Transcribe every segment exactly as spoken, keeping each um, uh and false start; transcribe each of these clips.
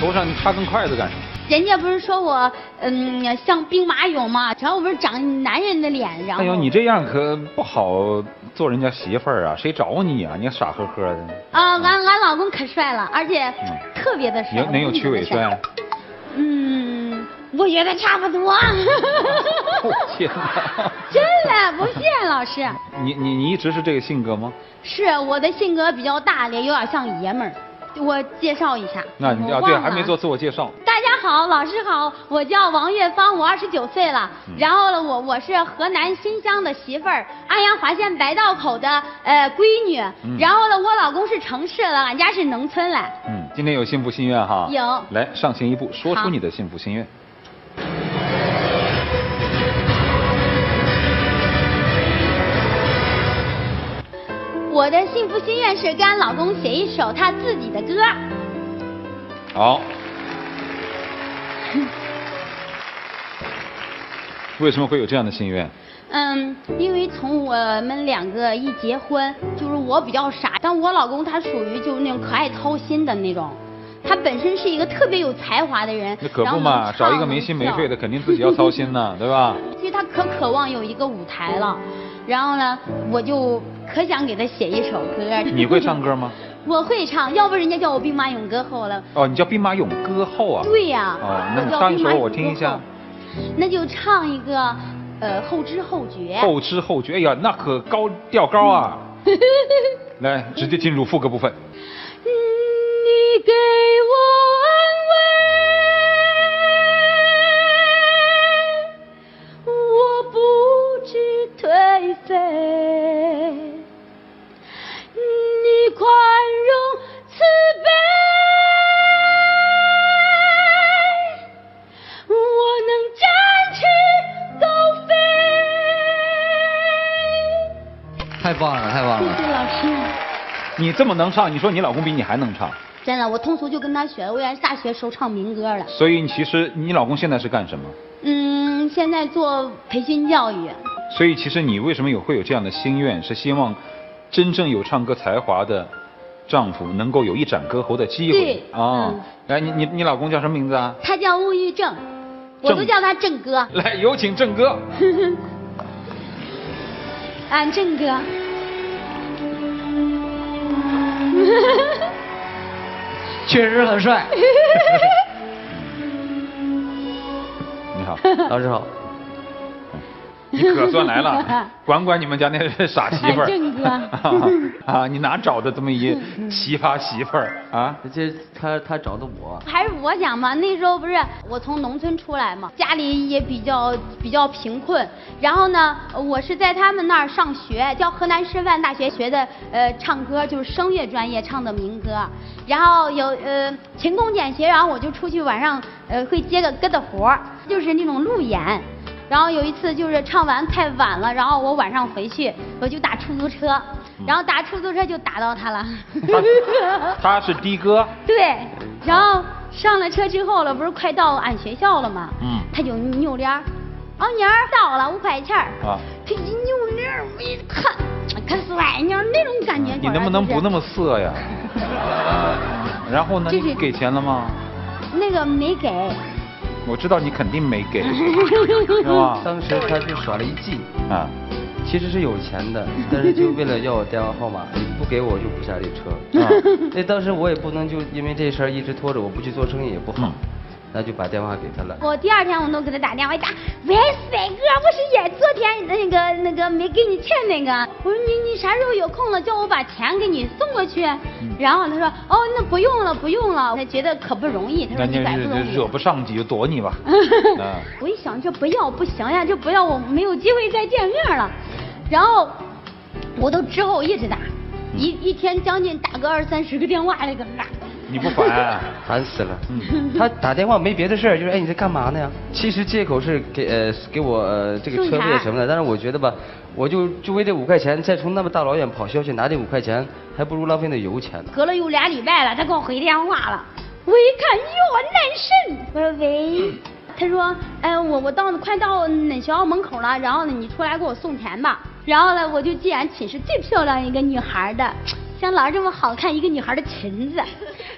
头上你插根筷子干什么？ 人家不是说我嗯像兵马俑吗？然后我不是长男人的脸，然后。 哎呦，你这样可不好做人家媳妇儿啊，谁找你啊？你傻呵呵的。 啊，俺俺老公可帅了，而且特别的帅。 能能有曲伟帅？ 嗯，我觉得差不多。 我天哪！ 真的不骗老师。 你你你一直是这个性格吗？ 是，我的性格比较大咧，有点像爷们儿。我介绍一下。 那你啊，对，还没做自我介绍。 大家好，老师好，我叫王月芳，我二十九岁了。嗯、然后呢，我我是河南新乡的媳妇儿，安阳华县白道口的呃闺女。嗯、然后呢，我老公是城市的，俺家是农村的。 嗯，今天有幸福心愿哈。 有。 来，上前一步，说出你的幸福心愿。 我的幸福心愿是跟俺老公写一首他自己的歌。 好。为什么会有这样的心愿？ 嗯，因为从我们两个一结婚，就是我比较傻，但我老公他属于就是那种可爱操心的那种。他本身是一个特别有才华的人。 那可不嘛，找一个没心没肺的，肯定自己要操心呢，对吧？ 其实他可渴望有一个舞台了。然后呢，我就可想给他写一首歌。 你会唱歌吗？ 我会唱，要不人家叫我兵马俑歌后了。 哦，你叫兵马俑歌后啊？ 对呀。 哦，那你唱一首我听一下。 那就唱一个，呃，后知后觉。 后知后觉，哎呀，那可高调高啊！来，直接进入副歌部分。 你给我安慰，我不知颓废，你宽容慈悲，我能展翅高飞。 太棒了，太棒了！ 谢谢老师。 你这么能唱，你说你老公比你还能唱？ 真的，我通俗就跟他学了，我原来大学时候唱民歌的。 所以其实你老公现在是干什么？ 嗯，现在做培训教育。 所以其实你为什么有会有这样的心愿，是希望真正有唱歌才华的丈夫能够有一展歌喉的机会。 对啊。 哦，来，你你你老公叫什么名字啊？ 他叫物欲正，我都叫他正哥。 来，有请正哥。 俺正哥。 确实很帅。 你好， 老师好。 你可算来了，管管你们家那傻媳妇儿。 正哥。 啊，你哪找的这么一奇葩媳妇儿啊？ 这他他找的我。 还是我讲嘛，那时候不是我从农村出来嘛，家里也比较比较贫困。然后呢，我是在他们那儿上学，叫河南师范大学学的呃唱歌，就是声乐专业唱的民歌。然后有呃勤工俭学，然后我就出去晚上呃会接个疙瘩活儿，就是那种路演。然后有一次就是唱完太晚了，然后我晚上回去我就打出租车，然后打出租车就打到他了。 他, 他是的哥。 对，然后上了车之后了，不是快到俺学校了吗？嗯。他就扭脸，哦娘儿到了五块钱儿。啊。他一扭脸，我一看，可帅呢，那种感觉。 你能不能不那么色呀？然后呢？你给钱了吗？ 那个没给。 我知道你肯定没给，是吧？ 当时他就耍了一计啊， 其实是有钱的，但是就为了要我电话号码，你不给我就不下这车啊。那当时我也不能就因为这事儿一直拖着，我不去做生意也不好。嗯，那就把电话给他了。 我第二天我都给他打电话，一打，喂，帅哥，我是也昨天那个那个没给你钱那个，我说你你啥时候有空了，叫我把钱给你送过去。嗯、然后他说，哦，那不用了不用了，他觉得可不容易，他说一百不容易。 惹不上你就躲你吧。 啊、我一想这不要不行呀，这不要我没有机会再见面了，然后我都之后一直打，嗯、一一天将近打个二三十个电话那个打。 你不烦、啊？ 烦死了。嗯，他打电话没别的事儿，就是哎你在干嘛呢呀？其实借口是给呃给我呃这个车费什么的，但是我觉得吧，我就就为这五块钱，再从那么大老远跑消息拿这五块钱，还不如浪费那油钱呢。 隔了有俩礼拜了，他给我回电话了，我一看哟男神，我说喂，他说哎我我到快到恁学校门口了，然后呢你出来给我送钱吧。然后呢我就既然寝室最漂亮一个女孩的。像老这么好看一个女孩的裙子，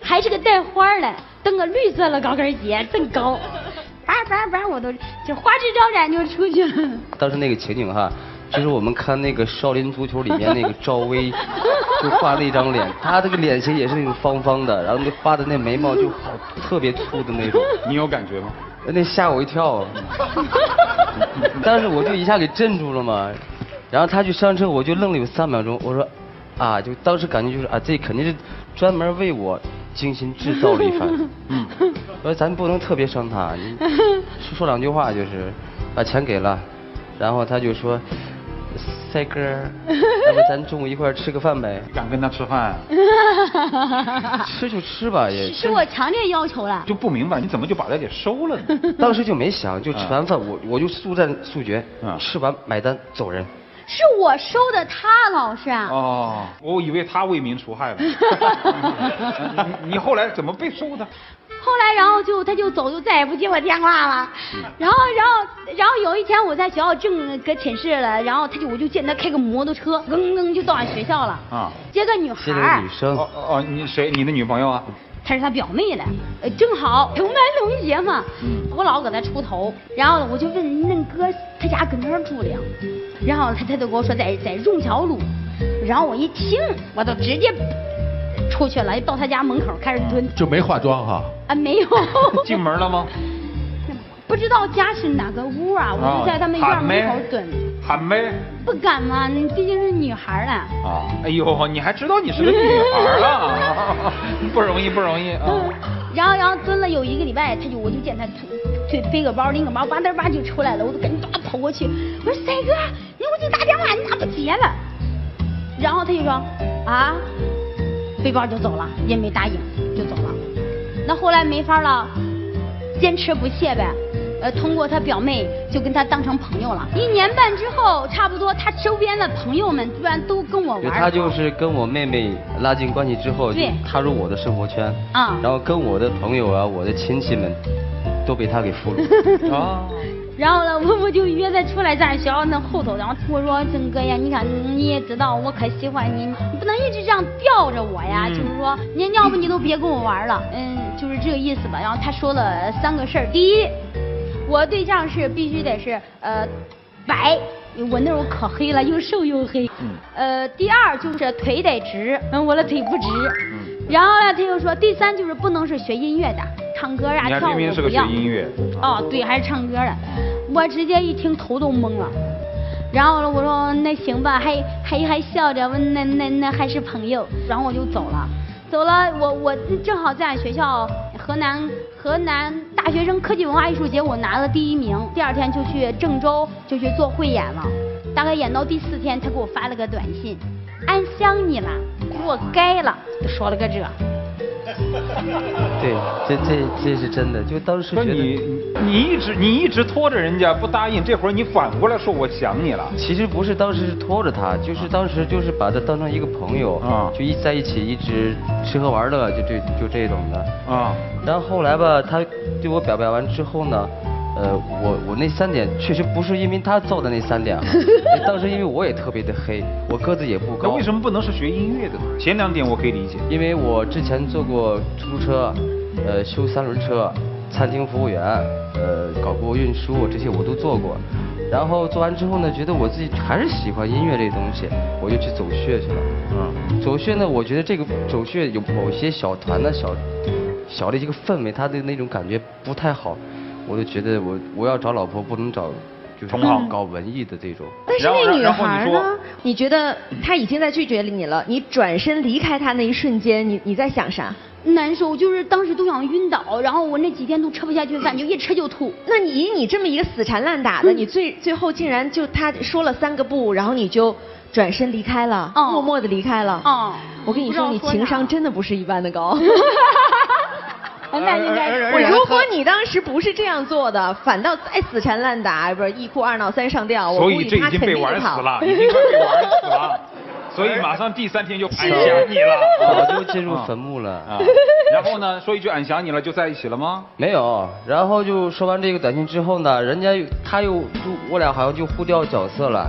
还是个带花的，蹬个绿色的高跟鞋，真高。叭叭叭，我都就花枝招展就出去了。 当时那个情景哈，就是我们看那个少林足球里面那个赵薇，就画那张脸，她这个脸型也是那种方方的，然后那画的那眉毛就好特别粗的那种。 你有感觉吗？ 那吓我一跳，当时我就一下给镇住了嘛。然后他去上车，我就愣了有三秒钟，我说啊，就当时感觉就是啊，这肯定是专门为我精心制造了一番。嗯，我说咱不能特别伤他，你说说两句话就是把钱给了，然后他就说。赛哥，要不咱中午一块吃个饭呗？ 敢跟他吃饭？ 吃就吃吧，也是我强烈要求了。 就不明白你怎么就把他给收了呢？ 当时就没想，就吃完饭我我就速战速决， 嗯， 吃完买单走人。 是我收的他，老师啊。 哦，我以为他为民除害了。你你后来怎么被收的？ 后来，然后就他就走，就再也不接我电话了。然后，然后，然后有一天我在学校正搁寝室了，然后他就我就见他开个摩托车，噔噔就到俺学校了。啊，接个女孩。 接个女生。 哦哦，你谁？你的女朋友啊？ 她是他表妹的，呃，正好同班同学嘛。嗯。我老搁那出头，然后我就问恁哥他家搁哪儿住的呀？然后他他就跟我说在在荣桥路，然后我一听，我都直接出去了，到他家门口开始蹲。 就没化妆哈？ 啊，没有。 进门了吗？ 不知道家是哪个屋啊，我就在他们院门口蹲。 喊没？ 不敢嘛，你毕竟是女孩了。 啊，哎呦，你还知道你是个女孩了，不容易不容易啊。 嗯，然后然后蹲了有一个礼拜，他就我就见他推背个包拎个包，吧嗒吧就出来了，我就赶紧叭跑过去，我说赛哥，你给我去打电话，你咋不接了？然后他就说啊，背包就走了，也没答应就走了。那后来没法了，坚持不懈呗。呃，通过他表妹就跟他当成朋友了。一年半之后，差不多他周边的朋友们居然都跟我玩。 对，他就是跟我妹妹拉近关系之后，就踏入我的生活圈。啊、嗯。然后跟我的朋友啊，我的亲戚们，都被他给俘虏。啊。 然后呢，我我就约他出来在学校那后头，然后我说真哥呀，你看你也知道我可喜欢你，你不能一直这样吊着我呀。嗯、就是说，你要不你都别跟我玩了，嗯，就是这个意思吧。然后他说了三个事儿，第一。我对象是必须得是呃白，我那会儿可黑了，又瘦又黑。嗯。呃，第二就是腿得直，嗯，我的腿不直。嗯。然后呢，他又说第三就是不能是学音乐的，唱歌啊、跳舞不要。 你明明是个学音乐。 哦，对，还是唱歌的。我直接一听头都懵了。然后呢，我说那行吧，还还还笑着，我那那那还是朋友。然后我就走了。走了，我我正好在学校河南河南大学生科技文化艺术节，我拿了第一名。第二天就去郑州就去做汇演了，大概演到第四天，他给我发了个短信，俺想你了，活该了，就说了个这。 对，这这这是真的，就当时觉得你你一直你一直拖着人家不答应，这会儿你反过来说我想你了。 其实不是当时是拖着他，就是当时就是把他当成一个朋友啊，就一在一起一直吃喝玩乐，就这就这种的啊。然后后来吧，他对我表白完之后呢，呃，我我那三点确实不是因为他造的那三点啊，当时因为我也特别的黑，我个子也不高。 那为什么不能是学音乐的呢？前两点我可以理解， 因为我之前做过出租车，呃，修三轮车，餐厅服务员，呃，搞过运输，这些我都做过。然后做完之后呢，觉得我自己还是喜欢音乐这东西，我就去走穴去了。嗯，走穴呢，我觉得这个走穴有某些小团的小小的一个氛围，它的那种感觉不太好。我就觉得我我要找老婆不能找就是搞文艺的这种。 但是那女孩呢？你觉得她已经在拒绝你了，你转身离开她那一瞬间，你你在想啥？ 难受，就是当时都想晕倒，然后我那几天都吃不下去饭，就一吃就吐。 那你以你这么一个死缠烂打的，嗯、你最最后竟然就他说了三个不，然后你就转身离开了，哦、默默的离开了。哦，我跟你说，你情商真的不是一般的高。那应该是。如果你当时不是这样做的，反倒再死缠烂打，不是一哭二闹三上吊，我估计他肯定跑。 所以这已经被玩死了，已经被玩死了。所以马上第三天就俺想你了， 我就进入坟墓了啊。 然后呢，说一句俺想你了，就在一起了吗？ 没有。然后就说完这个短信之后呢，人家他又就我俩好像就互调角色了。嗯。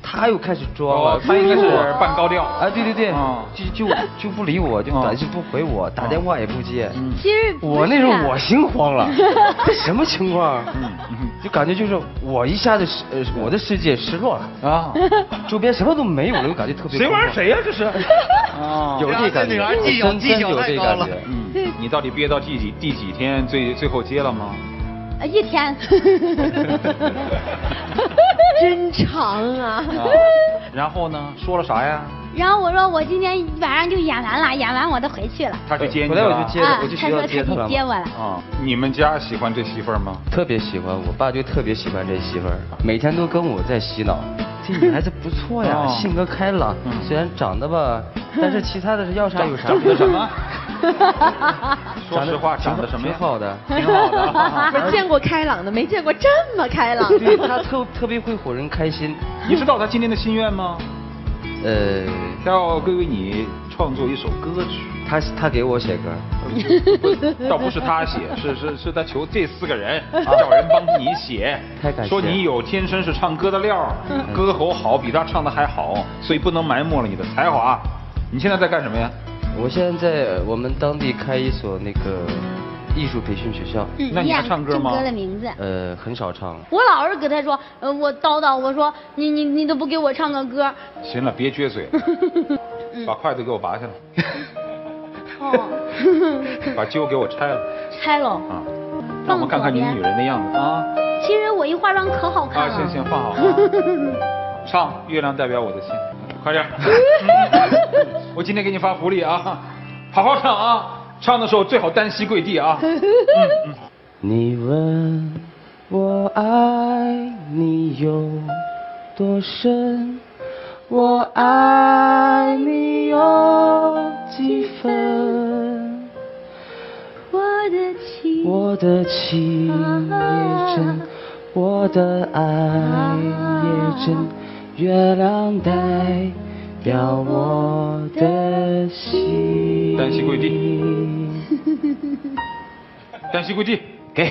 他又开始装了， 他应该是扮高调。 啊，对对对，就就就不理我，就短信不回我，打电话也不接。 其实我那时候我心慌了，这什么情况？就感觉就是我一下子呃我的世界失落了啊，周边什么都没有了，就感觉特别。 谁玩谁呀？这是。 啊，有这感觉，真真有这感觉。 嗯，你到底憋到第几第几天最最后接了吗？ 呃，一天。 真长啊！ 然后呢？说了啥呀？ 然后我说我今天晚上就演完了，演完我都回去了。 他去接你了？后来我就接了，我就他说他去接我了。 啊，你们家喜欢这媳妇儿吗？ 特别喜欢，我爸就特别喜欢这媳妇儿，每天都跟我在洗脑。这女孩子不错呀，性格开朗，虽然长得吧，但是其他的是要啥有啥。 长得什么？说实话，长得什么？ 挺好的， 挺好的。 我见过开朗的，没见过这么开朗。 对，他特特别会哄人开心。 你知道他今天的心愿吗？ 呃， 他要归为你创作一首歌曲。 他他给我写歌， 不倒不是他写，是是是他求这四个人叫人帮你写， 太感谢， 说你有天生是唱歌的料，歌喉好，比他唱的还好，所以不能埋没了你的才华。你现在在干什么呀？ 我现在在我们当地开一所那个艺术培训学校。 嗯， 那你还唱歌吗？ 唱歌的名字？ 呃，很少唱。 我老是跟他说，呃，我叨叨，我说你你你都不给我唱个歌。 行了，别撅嘴，把筷子给我拔下来。哦。把揪给我拆了。 拆了。 啊。让我们看看你女人的样子啊。 其实我一化妆可好看了。 啊，行行，放好啊。唱《月亮代表我的心》，快点。我今天给你发福利啊，好好唱啊。唱的时候最好单膝跪地啊。嗯嗯。 你问我爱你有多深，我爱你有几分？ 我的情， 我的情也真，我的爱也真，月亮代表我的心。 单膝跪地。单膝跪地，给。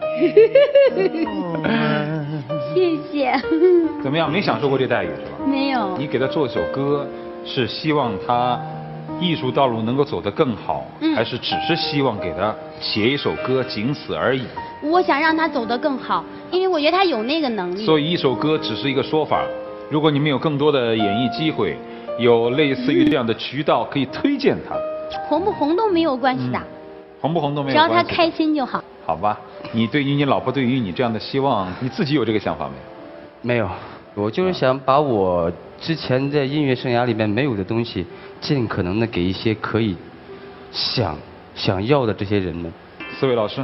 谢谢。 怎么样？没享受过这待遇是吧？ 没有。 你给他做一首歌，是希望他艺术道路能够走得更好，嗯、还是只是希望给他写一首歌，仅此而已？ 我想让他走得更好，因为我觉得他有那个能力。 所以一首歌只是一个说法，如果你们有更多的演艺机会，有类似于这样的渠道可以推荐他， 红不红都没有关系的。嗯红不红都没有关系， 只要他开心就好。 好吧，你对于你老婆对于你这样的希望，你自己有这个想法没有？ 没有，我就是想把我之前在音乐生涯里面没有的东西，尽可能的给一些可以想想要的这些人们。 四位老师，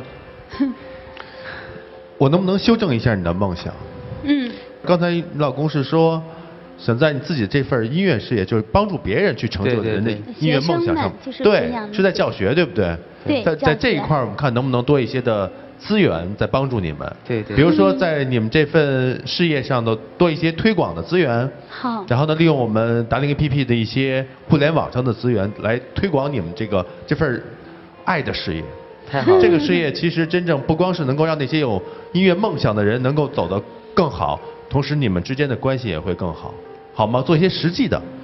我能不能修正一下你的梦想？ 嗯。 刚才你老公是说，想在你自己这份音乐事业，就是帮助别人去成就人的音乐梦想上，对，是在教学，对不对？ 对。 在在这一块，我们看能不能多一些的资源在帮助你们。 对对。 比如说，在你们这份事业上的多一些推广的资源。 好。 然后呢，利用我们达令 A P P 的一些互联网上的资源来推广你们这个这份爱的事业。 太好了。 这个事业其实真正不光是能够让那些有音乐梦想的人能够走得更好，同时你们之间的关系也会更好，好吗？做一些实际的。